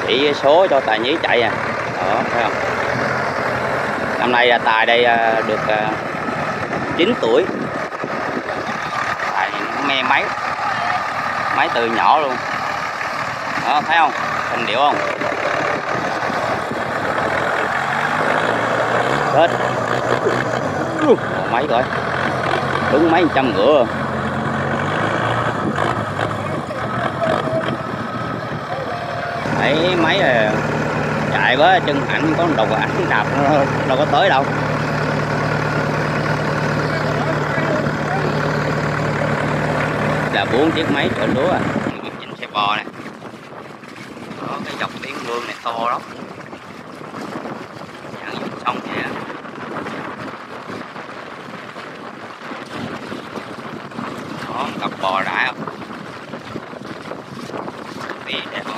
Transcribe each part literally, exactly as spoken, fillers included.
chỉ số cho tài nhí chạy à. Đó, thấy không? Năm nay là tài đây được chín tuổi. Tài nó me máy, máy từ nhỏ luôn. Đó, thấy không? Hình điệu không? Hết. Máy coi. Đúng mấy trăm ngựa. Đấy, máy này chạy với chân ảnh có đầu ảnh đạp đâu có tới đâu. Là bốn chiếc máy chở lúa à. Chính xe bò này. Có cái dọc tuyến mương này to lắm. Dạng dòng sông vậy á. Đó, cặp bò rải không? Đi đẹp không?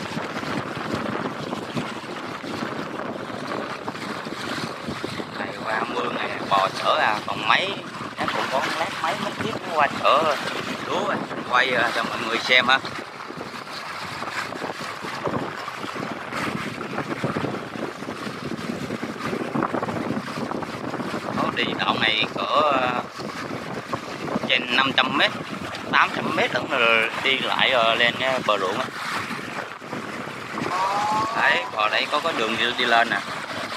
Đây qua mương này bò chở à, còn máy nó cũng có lát máy mấy chiếc nó qua chở lúa à. Quay cho mọi người xem ha. Đó, đi đoạn này cỡ trên năm trăm mét, tám trăm mét lẫn rồi đi lại rồi lên bờ ruộng á. Đấy, còn đây có có đường đi, đi lên nè.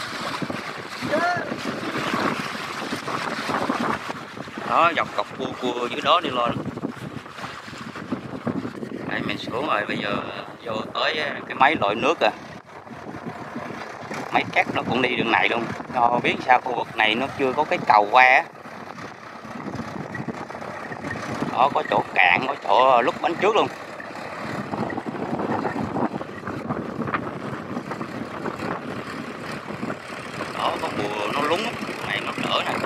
Đó, dọc cọc cua cua dưới đó đi lên. Đây mình xuống rồi, bây giờ vô tới cái máy lội nước à. Máy cát nó cũng đi đường này luôn. Do biết sao khu vực này nó chưa có cái cầu qua á. Đó, có chỗ cạn, có chỗ lúc bánh trước luôn. Đó, có bùa nó lúng này nó đỡ nè.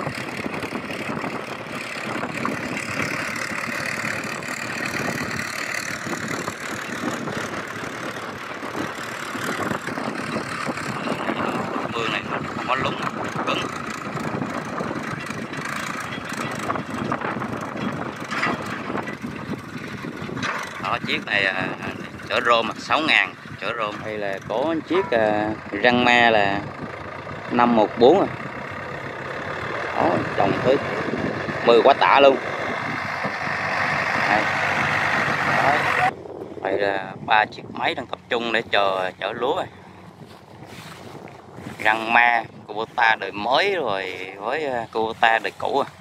Mưa này nó không có lúng, cứng. Đó, chiếc này chở rôm sáu ngàn, chở rôm. Đây là có chiếc uh, răng me là năm một bốn à. Đó, trồng tới mười quả tạ luôn. Đây. Đó. Đây là ba chiếc máy đang tập trung để chờ chở lúa rồi. Răng me, Kubota đời mới rồi với Kubota đời cũ à.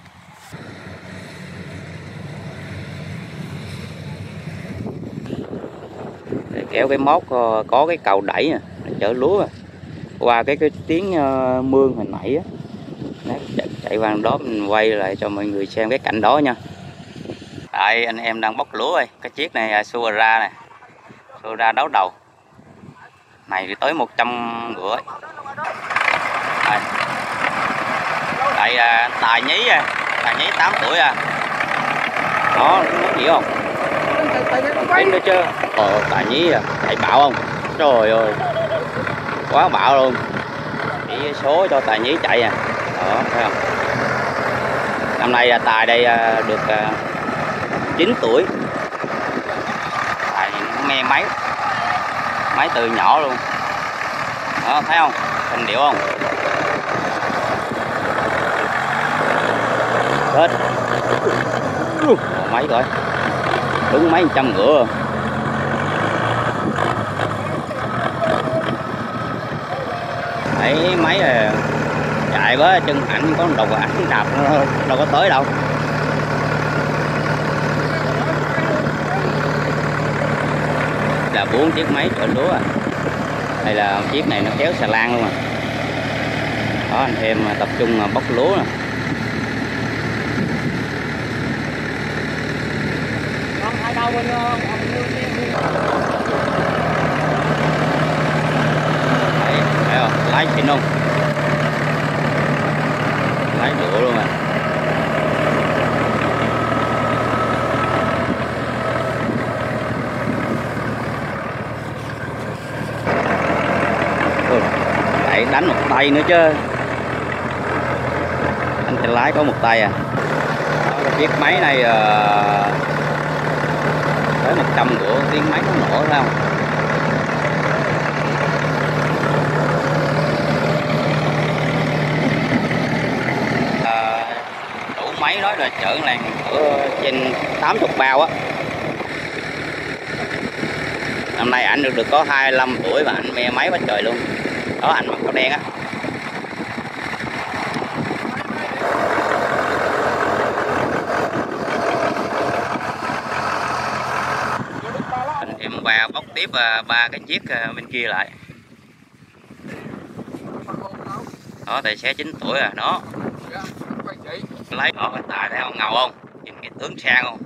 Để kéo cái móc có cái cầu đẩy nè, để chở lúa à. Qua cái cái tiếng mương hồi nãy á. Đấy, chạy qua đó mình quay lại cho mọi người xem cái cảnh đó nha. Đây, anh em đang bóc lúa rồi. Cái chiếc này Suara này, Suara đấu đầu này thì tới một trăm rưỡi. Đây, đây à, Tài Nhí à, Tài Nhí tám tuổi à. Đó, nó gì không? Em đó chưa? Ờ, Tài Nhí à, chạy bạo không? Trời ơi, quá bạo luôn. Chỉ số cho Tài Nhí chạy à. Đó, thấy không? Năm nay là Tài đây được chín tuổi. Tài nó me máy, máy từ nhỏ luôn. Đó, thấy không? Hình điệu không? Hết. Máy coi. Đúng mấy trăm ngựa. Đấy, máy này chạy với chân ảnh có đầu ảnh đạp đâu có tới đâu. Là bốn chiếc máy chở lúa à. Đây là chiếc này nó kéo xà lan luôn à. Đó, anh em tập trung bóc lúa nè. Đấy, thấy không? Lái xịn không? Lái đũa luôn à. Đấy, đánh một tay nữa chứ. Anh tay lái có một tay à. Đó, chiếc máy này uh, tới một trăm rưỡi tiếng máy nó nổ, thấy không? là chở lan ở trên tám mươi bao á. Năm nay ảnh được được có hai mươi lăm tuổi mà ảnh me máy quá trời luôn. Đó, ảnh mặc áo đen á. Em qua bóc tiếp ba cái chiếc bên kia lại. Đó, tài xế chín tuổi à, đó. Lấy đó, cái tài thấy không, ngầu không? Nhìn cái tướng sang không?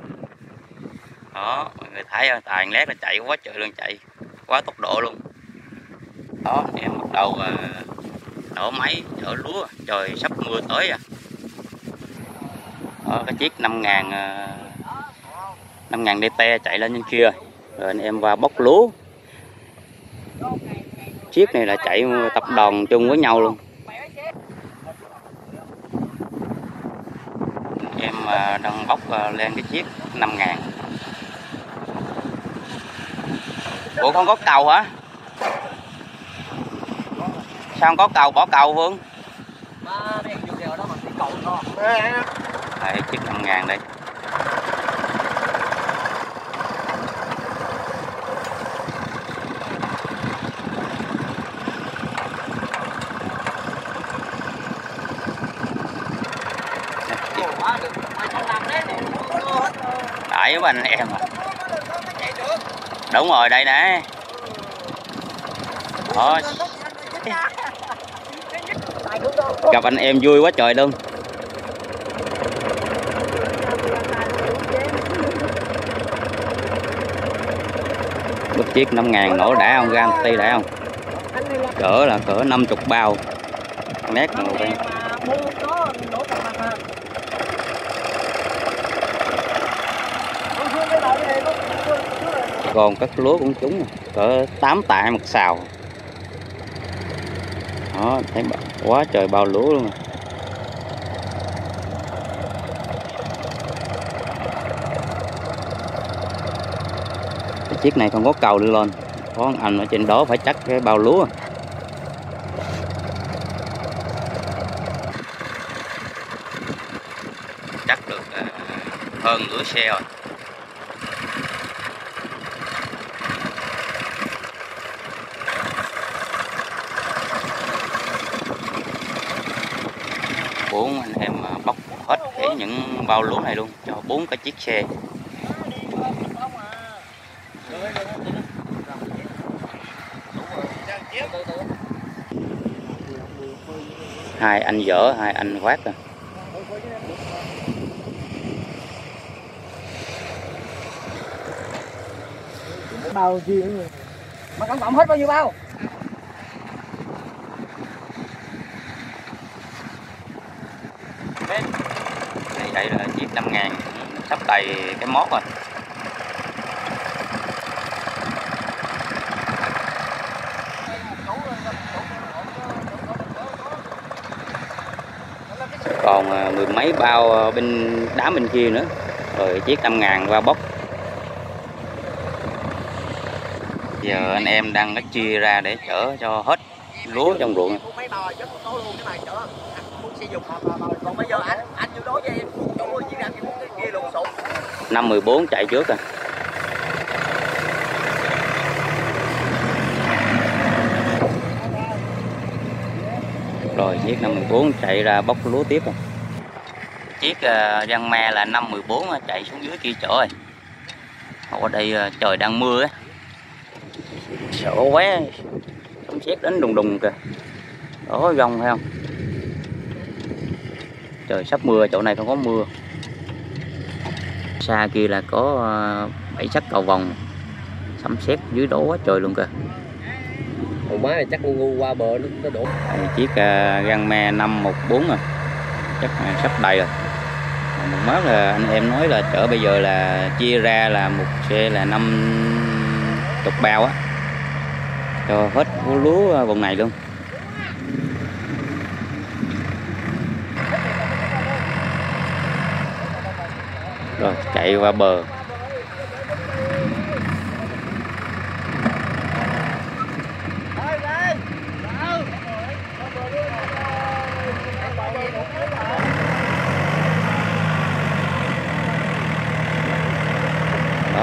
Đó, mọi người thấy tài lét là chạy quá trời luôn, chạy quá tốc độ luôn. Đó, em bắt đầu nổ máy chở lúa, trời sắp mưa tới à. Đó, cái chiếc năm ngàn năm ngàn đê tê chạy lên bên kia. Rồi anh em vào bóc lúa. Chiếc này là chạy tập đoàn chung với nhau luôn. Em đang bóc lên cái chiếc năm ngàn. Ủa không có cầu hả? Sao không có cầu, bỏ cầu Phương? Đây, chiếc năm ngàn đây. Đẩy với anh em à. Đúng rồi, đây nè. Đó. Gặp anh em vui quá trời luôn. Một chiếc năm ngàn nổ đã không, gam ti đã không? Cỡ là cỡ năm mươi bao. Mét một bên. Còn các lúa cũng trúng cỡ tám tạ một xào. Đó, thấy quá trời bao lúa luôn. Cái chiếc này không có cầu đi lên, có anh ở trên đó phải chắc cái bao lúa. Chắc được hơn nửa xe rồi. Bốn anh em bóc hết để những bao lúa này luôn cho bốn cái chiếc xe. Hai anh dỡ, hai anh quát rồi. Bao gì mà tổng cộng hết bao nhiêu bao? Đây, đây là chiếc năm ngàn sắp đầy cái mốt rồi. Còn mười mấy bao bên đám bên kia nữa. Rồi chiếc năm ngàn qua bóc. Giờ anh em đang chia ra để chở cho hết lúa trong ruộng. Còn bây giờ anh anh như đối với em chỗ chỉ ra cái kia lùn sụn. năm mười bốn chạy trước à. Rồi chiếc năm mười bốn chạy ra bóc lúa tiếp rồi. Chiếc uh, răng me là năm mười bốn chạy xuống dưới kia chở rồi. Ở đây uh, trời đang mưa á. Sợ quá. Sấm sét đến đùng đùng kìa. Đó gông thấy không? Trời sắp mưa, chỗ này không có mưa. Xa kia là có bảy sắc cầu vồng. Sấm sét dưới đó quá trời luôn kìa. Còn má này chắc ngu ngu qua bờ nó, nó đổ. Đây, chiếc uh, răng me năm một bốn rồi. Chắc uh, sắp đầy rồi. Một mát là anh em nói là chở bây giờ là chia ra là một xe là năm mươi bao á. Cho hết lúa vùng này luôn. Rồi chạy qua bờ.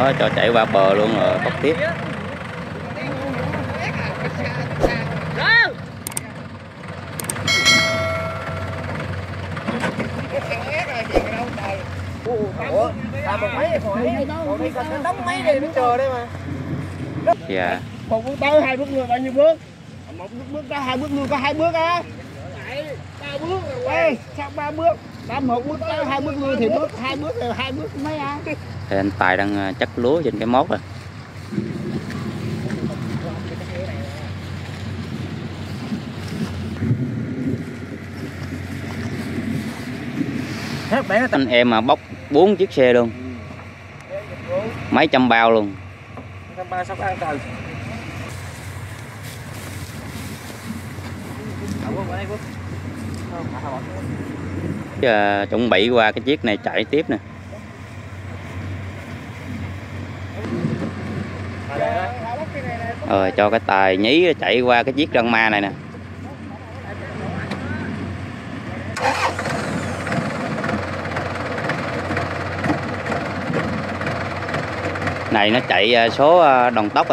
đó cho chạy qua bờ luôn rồi bóc tiếp. Ủa, làm một mấy hồi ấy, còn đi cần đóng mấy đi mới chờ đây mà. Dạ. Một bước tới hai bước người bao nhiêu bước? Một bước bước ra hai bước người có hai bước á. Ba bước rồi. Ê, sao ba bước? Ba một bước tới hai bước người thì bước hai bước rồi hai bước mấy á. Thì anh Tài đang chắc lúa trên cái móc rồi. Anh em mà bóc bốn chiếc xe luôn, mấy trăm bao luôn. Ba sắp ăn trời. Giờ chuẩn bị qua cái chiếc này chạy tiếp nè. Rồi cho cái Tài nhí chạy qua cái chiếc răng ma này nè. Này nó chạy số Đồng Tốc rồi.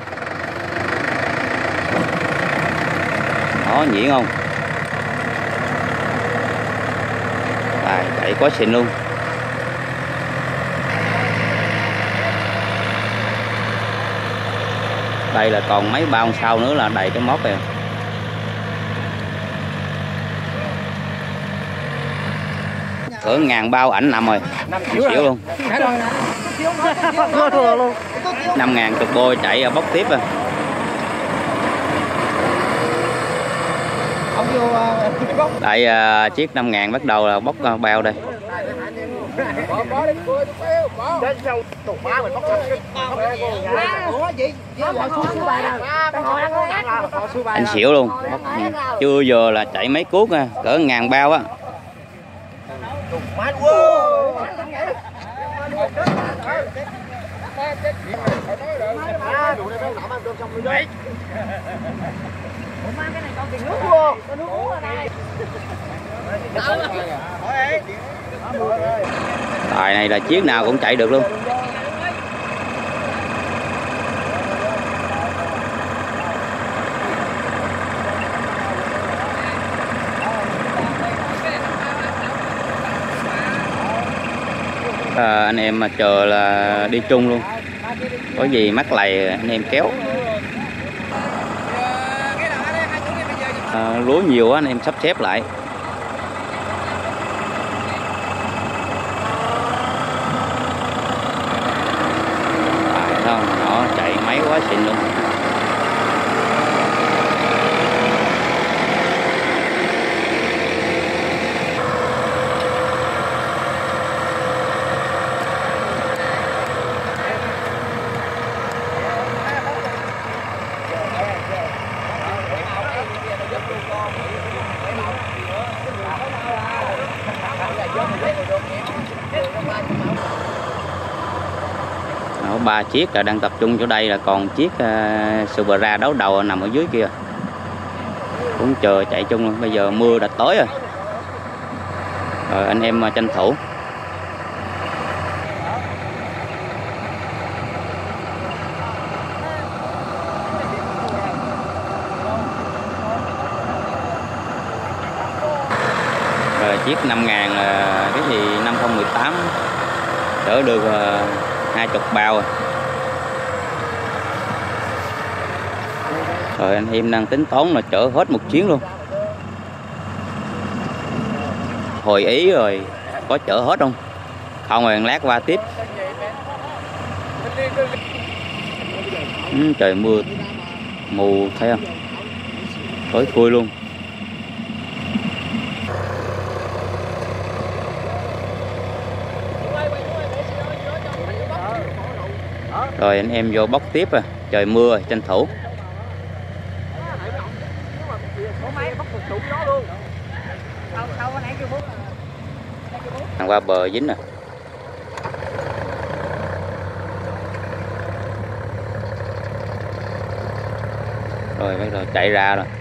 Đó, nhuyễn không? Tài chạy quá xịn luôn. Đây là còn mấy bao sau nữa là đầy cái móc rồi. Cỡ ngàn bao ảnh nằm rồi. năm triệu luôn. năm ngàn chục bôi chạy bóc tiếp rồi. Tại uh, chiếc năm ngàn bắt đầu là bóc uh, bao đây. Anh xỉu luôn. Chưa giờ là chạy mấy cuốc nha, cỡ ngàn bao á. Tài này là chiếc nào cũng chạy được luôn. À, anh em mà chờ là đi chung luôn, có gì mắc lầy anh em kéo. À, lúa nhiều á anh em sắp xếp lại. À, không, nó chạy máy quá xịn luôn. Đó, ba chiếc là đang tập trung chỗ đây, là còn chiếc uh, Supera đấu đầu nằm ở dưới kia cũng chờ chạy chung luôn. Bây giờ mưa đã tới rồi, rồi anh em uh, tranh thủ. Rồi chiếc năm ngàn là cái gì năm không một tám chở được uh, hai chục bao rồi. Rồi anh em đang tính toán là chở hết một chuyến luôn. Hồi ý rồi có chở hết không? Không rồi lát qua tiếp. Ừ, trời mưa mù thấy không? Tối thui luôn. Rồi anh em vô bóc tiếp rồi, trời mưa rồi, tranh thủ. Thằng qua bờ dính rồi. Rồi bắt đầu chạy ra rồi.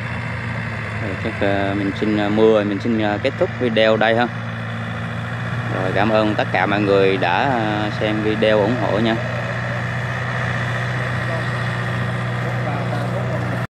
Rồi chắc uh, mình xin uh, mưa rồi mình xin uh, kết thúc video đây ha. Rồi cảm ơn tất cả mọi người đã xem video ủng hộ nha.